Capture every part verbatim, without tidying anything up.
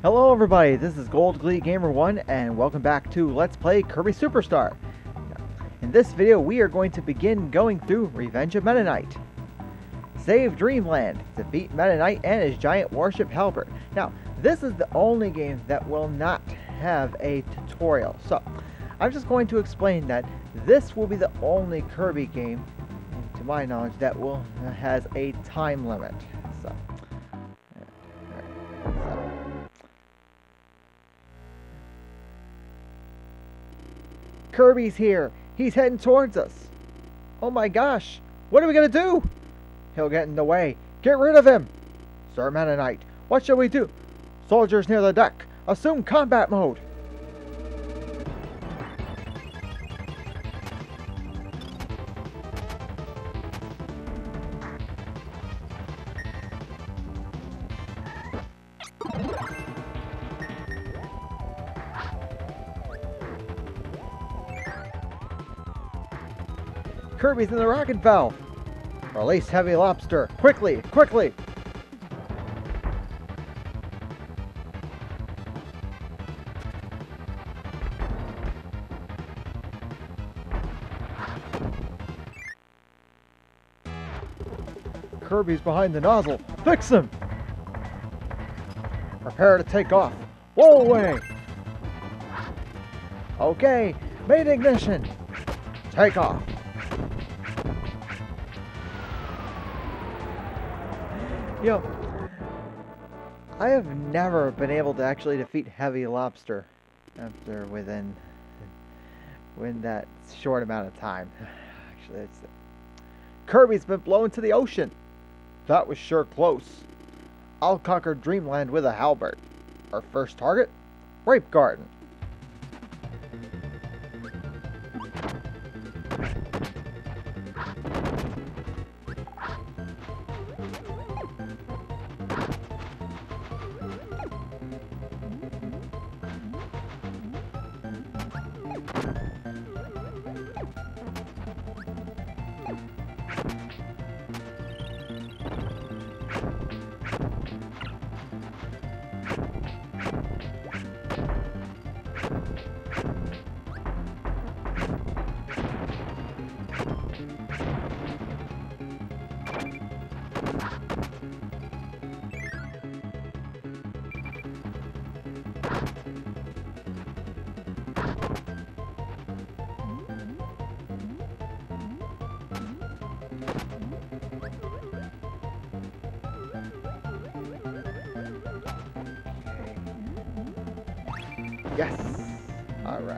Hello everybody, this is Gold Glee Gamer one and welcome back to Let's Play Kirby Superstar. In this video we are going to begin going through Revenge of Meta Knight. Save Dreamland, defeat Meta Knight and his giant warship Halberd. Now, this is the only game that will not have a tutorial, so I'm just going to explain that this will be the only Kirby game, to my knowledge, that will has a time limit. So. Kirby's here. He's heading towards us. Oh my gosh. What are we going to do? He'll get in the way. Get rid of him. Sir Meta Knight, what shall we do? Soldiers near the deck. Assume combat mode. Kirby's in the rocket valve. Release Heavy Lobster. Quickly, quickly. Kirby's behind the nozzle. Fix him. Prepare to take off. Whoa away. Okay, main ignition. Take off. You know, I have never been able to actually defeat Heavy Lobster after within within that short amount of time. Actually, it's Kirby's been blown to the ocean. That was sure close. I'll conquer Dreamland with a halberd. Our first target, Rape Garden. Yes! Alright.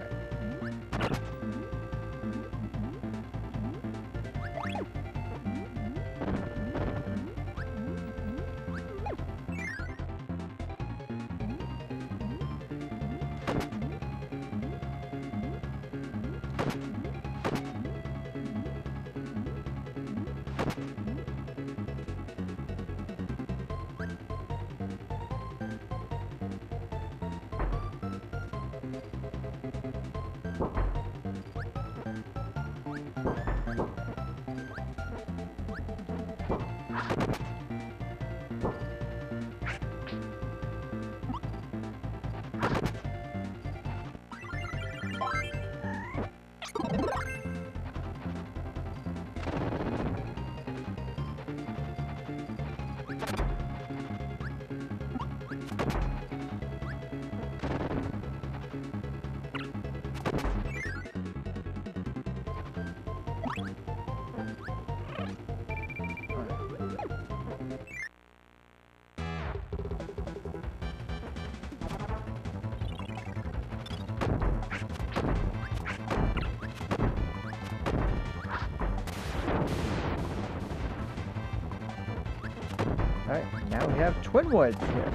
Alright, now we have Twin Woods here.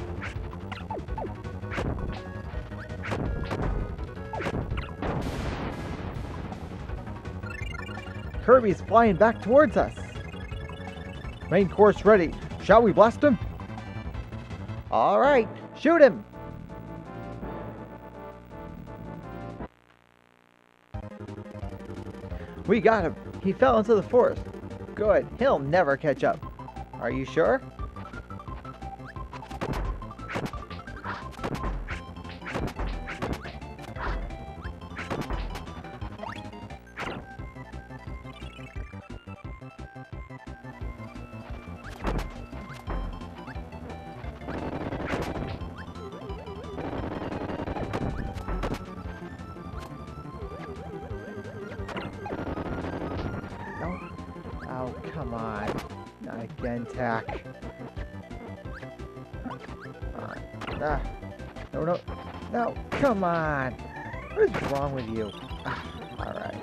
Kirby's flying back towards us. Main course ready. Shall we blast him? Alright, shoot him! We got him. He fell into the forest. Good. He'll never catch up. Are you sure? again, Tack. Ah, no, no, no, come on. What is wrong with you? Ah, all right.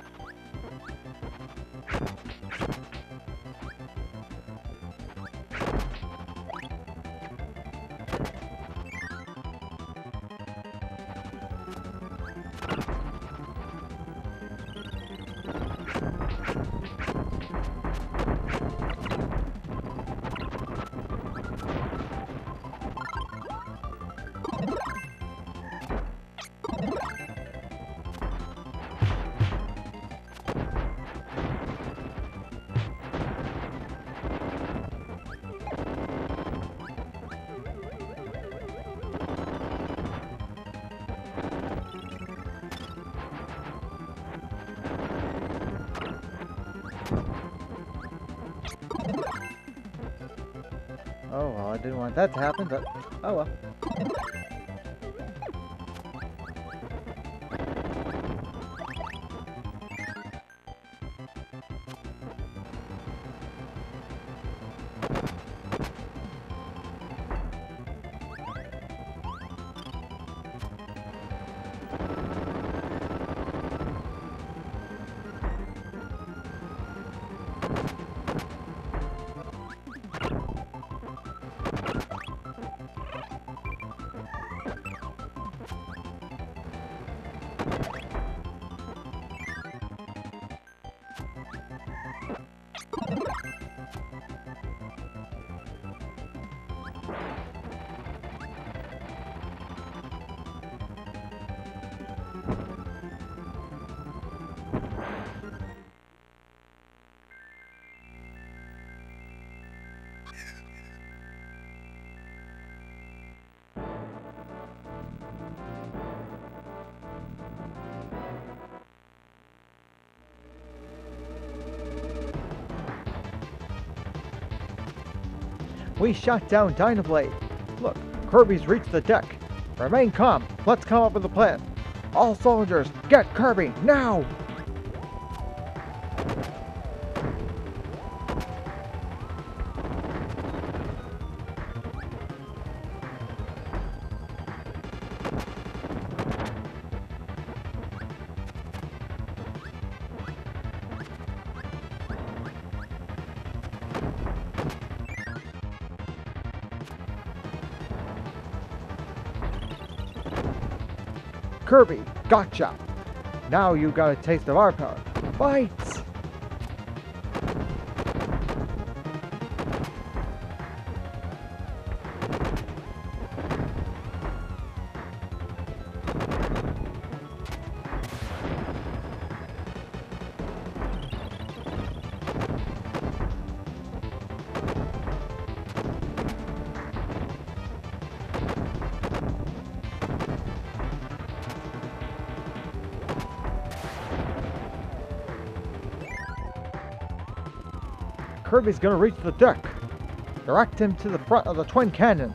Oh, well, I didn't want that to happen, but oh well. We shot down Dynablade. Look, Kirby's reached the deck. Remain calm. Let's come up with a plan. All soldiers, get Kirby, now! Kirby, gotcha! Now you got a taste of our power. Fight! Kirby's gonna reach the deck. Direct him to the front of the twin cannon.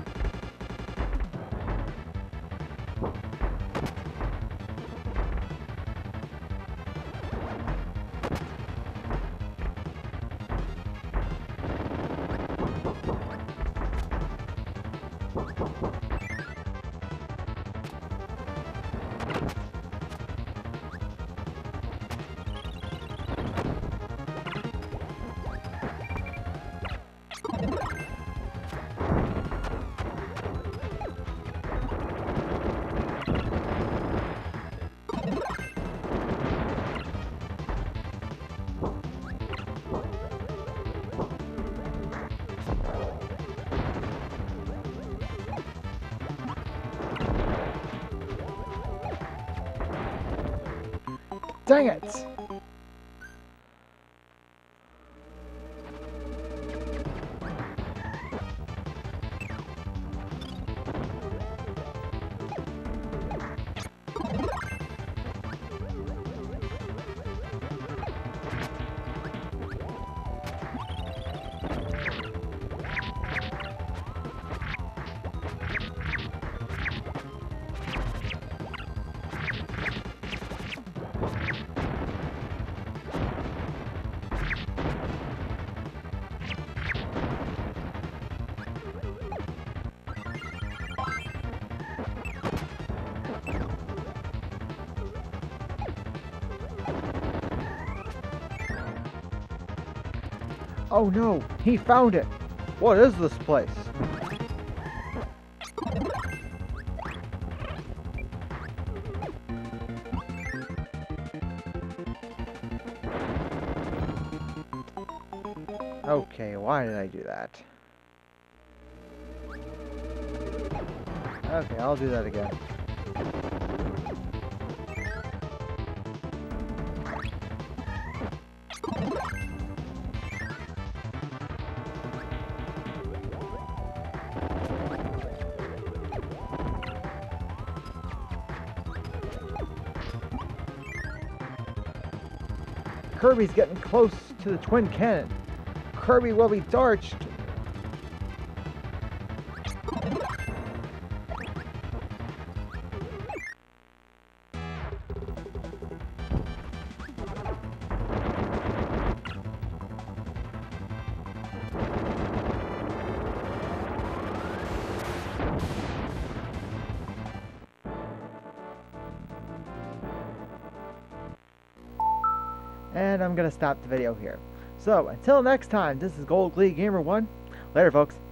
Dang it! Oh no, he found it. What is this place? Okay, why did I do that? Okay, I'll do that again. Kirby's getting close to the twin cannon. Kirby will be charged. And I'm gonna stop the video here. So until next time, this is Gold Glee Gamer one. Later, folks.